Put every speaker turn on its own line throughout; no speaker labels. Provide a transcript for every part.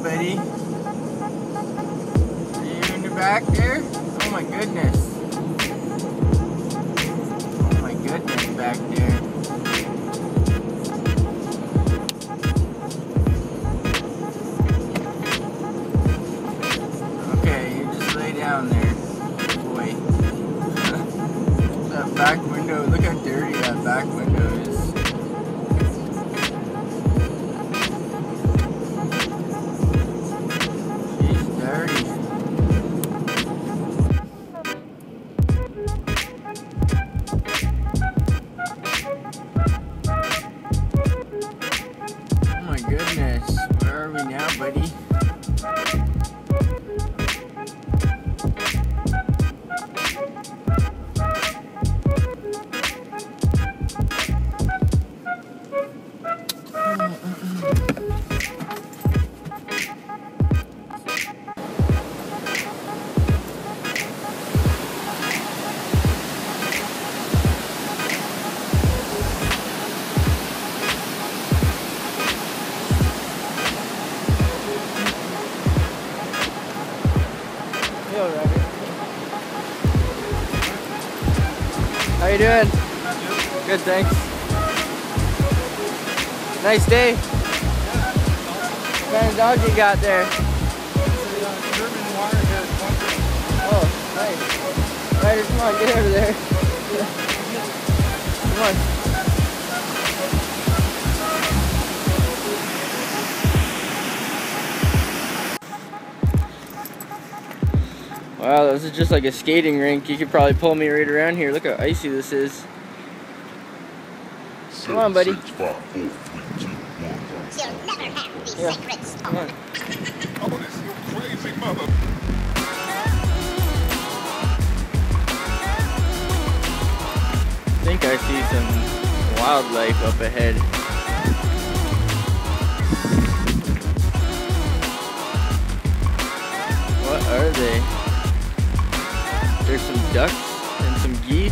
buddy. Are you in the back there? Oh my goodness. Oh my goodness, back there. Okay, you just lay down there, boy. That back window, look how dirty that back window is. Oh my goodness, where are we now, buddy? How you doing? Good, thanks. Nice day. What kind of dog you got there? Oh, nice. Ryder, come on, get over there. Come on. Wow, this is just like a skating rink. You could probably pull me right around here. Look how icy this is. Come on, buddy.
6, 5, 4, 3, 2, 1.
You'll never have the
Yeah.
secrets.
Come on.
Oh, this is crazy mother.
I think I see some wildlife up ahead. What are they? There's some ducks and some geese.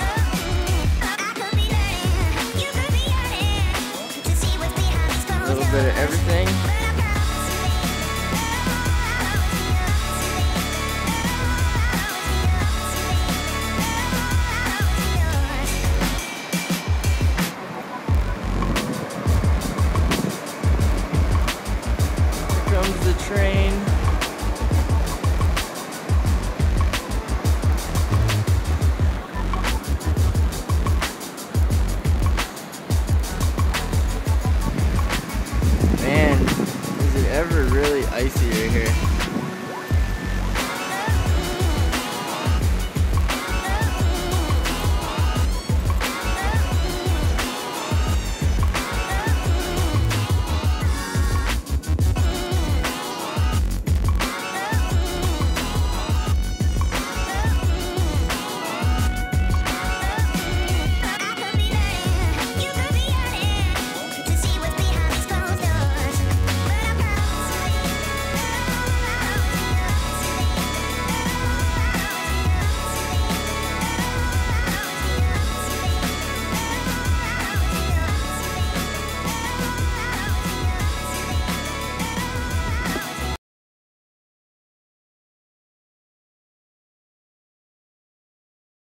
A little bit of everything. Here comes the train. Man, is it ever really icy right here?